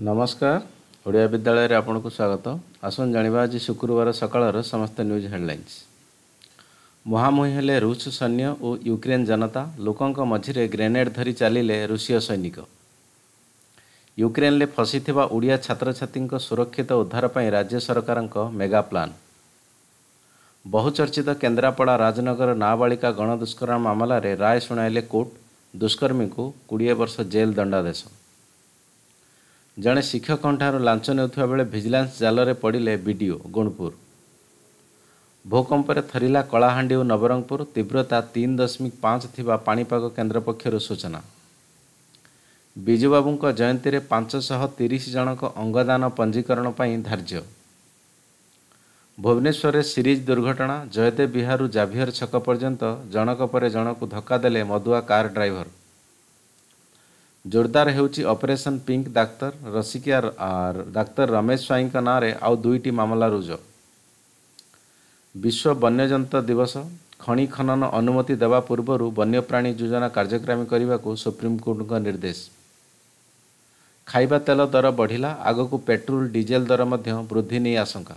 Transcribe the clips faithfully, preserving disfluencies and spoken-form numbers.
नमस्कार। ओडिया विद्यालय रे आपन को स्वागत। आसन जानिबा आज शुक्रवार सकाळर समस्त न्यूज हेडलाइंस। मुहामुही हेले रूस सैन्य और यूक्रेन जनता। लोकंक मझिरे ग्रेनेड धरी चलिले रूसीय सैनिक। यूक्रेन ले फसीथिबा ओडिया छात्र छात्रींक सुरक्षित उद्धार पई राज्य सरकारंक मेगा प्लान। बहुचर्चित केन्द्रापड़ा राजनगर नाबालिका गणदुष्कर्म मामला रे राय शुणाइले कोर्ट। दुष्कर्मी को बीस वर्ष जेल दंडादेश। जड़े शिक्षकों लांच नेउथुवा बेले भिजिलेंस जाल पड़े बीडीओ गुणपुर। भूकंप थरिला कलाहांडी और नवरंगपुर। तीव्रता तीन दशमिक पाँच थिबा पाणीपाग केन्द्र पक्षर सूचना। बिजुबाबू जयंती में पांचशह तीस जनक अंगदान पंजीकरण पर धार्य। भुवनेश्वर में सीरीज दुर्घटना। जयदेव विहार जाभियर छक पर्यंत जनक पर जनक धक्का देले मदुआ कार ड्राइवर। जोरदार हेउची ऑपरेशन पिंक डाक्तर रसिकिया डाक्तर रमेश स्वाई ना आउ दुईटी मामला रुज। विश्व वन्यजंतु दिवस। खनि खनन अनुमति देवा पूर्व वन्यप्राणी योजना कार्यक्रम करने को सुप्रीमकोर्ट का निर्देश। खाइबा तेल दर बढ़िला। आगक पेट्रोल डीजेल दर मध्य वृद्धि नहीं आशंका।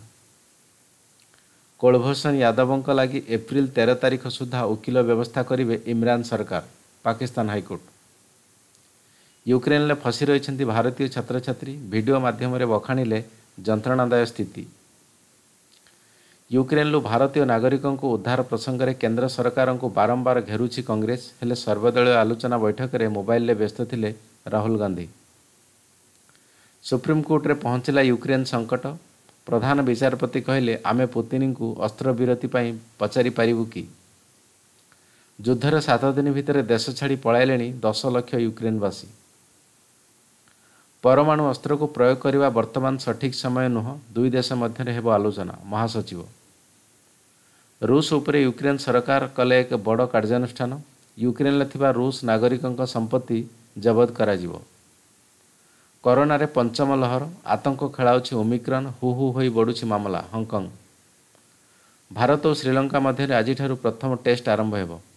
कुलभूषण यादवों लगी एप्रिल तेरह तारीख सुधा वकिल व्यवस्था करेंगे इमरान सरकार। पाकिस्तान हाईकोर्ट। यूक्रेन ले फसी रही भारतीय छात्र छात्री। वीडियो माध्यम रे बखाणिले जंत्रणादाय स्थिति। यूक्रेन लु भारतीय नागरिकों को उद्धार प्रसंग में केंद्र सरकार को बारंबार घेरुछि कांग्रेस। हेले सर्वदलीय आलोचना बैठक में मोबाइल रे व्यस्त थिले राहुल गांधी। सुप्रीमकोर्ट रे पहुंचला यूक्रेन संकट। प्रधान विचारपति कहले आमे पुतिन को अस्त्रविरति पई पचारि पारिबु कि। युद्धर सात दिन भितर देश छाड़ी पलाइले दस लाख यूक्रेनवासी। परमाणु अस्त्र को प्रयोग करने वर्तमान सठिक समय नुह। दुई देश मध्य हेब आलोचना। महासचिव। रूस उपरे यूक्रेन सरकार कले एक बड़ कार्यानुष्ठान। यूक्रेन ले थिबा रूस नागरिकों संपत्ति जबत कराजिवो। कोरोना रे पंचम लहर। आतंक खेलाउछि ओमिक्रॉन। हु हु होई बढ़ुछि मामला। हांगकांग। भारत और श्रीलंका मध्य आज प्रथम टेस्ट आरंभ हेबो।